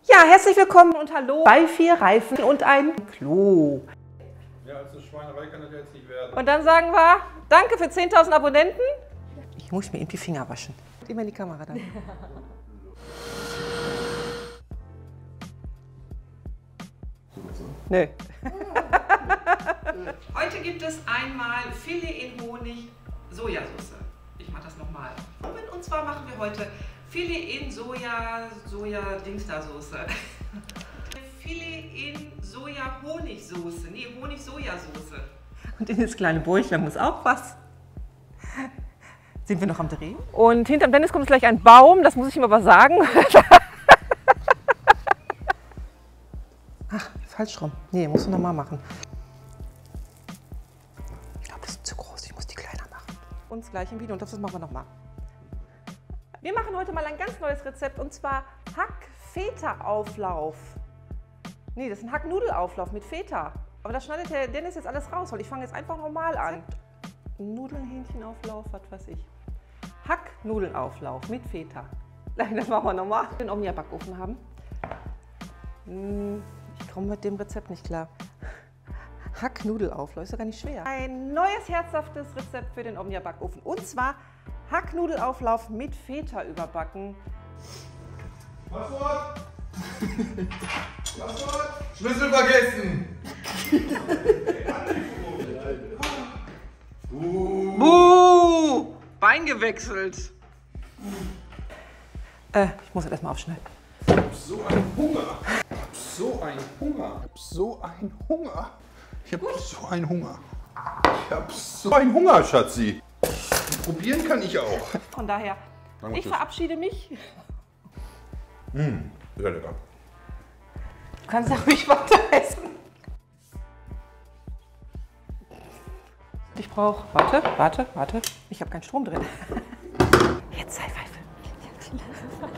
Ja, herzlich willkommen und hallo bei 4 Reifen und ein Klo. Ja, als eine Schweinerei kann das jetzt nicht werden. Und dann sagen wir, danke für 10.000 Abonnenten. Ich muss mir eben die Finger waschen. Immer in die Kamera dann. Nö. Heute gibt es einmal Filet in Honig Sojasauce. Ich mache das nochmal. Und zwar machen wir heute Filet in Soja-Dingsda-Soße. Filet in Soja-Honigsoße. Nee, Honig-Sojasauce. Und in das kleine Bäuchlein muss auch was. Sind wir noch am Drehen? Und hinterm Dennis kommt gleich ein Baum, das muss ich ihm aber sagen. Ach, falsch rum. Nee, musst du nochmal machen. Ich glaube, das ist zu groß, ich muss die kleiner machen. Uns gleich im Video und das machen wir nochmal. Wir machen heute mal ein ganz neues Rezept und zwar Hack-Feta-Auflauf. Nee, das ist ein Hack-Nudelauflauf mit Feta. Aber das schneidet der Dennis jetzt alles raus, weil ich fange jetzt einfach normal an. Nudeln, Hähnchenauflauf, was weiß ich. Hack-Nudelauflauf mit Feta. Das machen wir nochmal. Den Omnia-Backofen haben. Ich komme mit dem Rezept nicht klar. Hack-Nudelauflauf ist ja gar nicht schwer. Ein neues herzhaftes Rezept für den Omnia-Backofen. Und zwar Hack-Nudelauflauf mit Feta überbacken. Passwort! Passwort! Schlüssel vergessen! Buh! Bein gewechselt. Ich muss jetzt erstmal aufschneiden. Ich hab so einen Hunger! Ich hab so einen Hunger! Ich hab so einen Hunger! Ich hab so einen Hunger, Schatzi! Probieren kann ich auch. Von daher, ich verabschiede mich. Sehr lecker. Du kannst ja ruhig weiter essen. Ich brauche, warte. Ich habe keinen Strom drin. Jetzt sei Pfeife.